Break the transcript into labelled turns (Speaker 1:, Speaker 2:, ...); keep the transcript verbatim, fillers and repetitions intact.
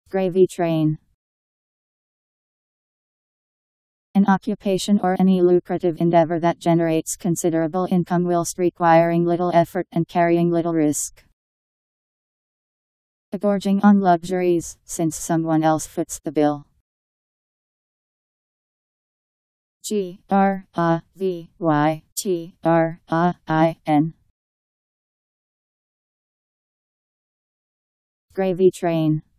Speaker 1: Gravy train. An occupation or any lucrative endeavor that generates considerable income whilst requiring little effort and carrying little risk. A gorging on luxuries, since someone else foots the bill. G R A V Y T R A I N. Gravy train.